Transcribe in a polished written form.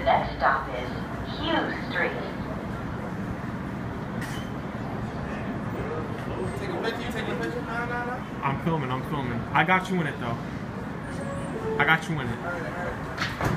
next stop is Hughes Street. Take a picture? You taking a picture? No. I'm filming. I got you in it though. I got you in it. All right.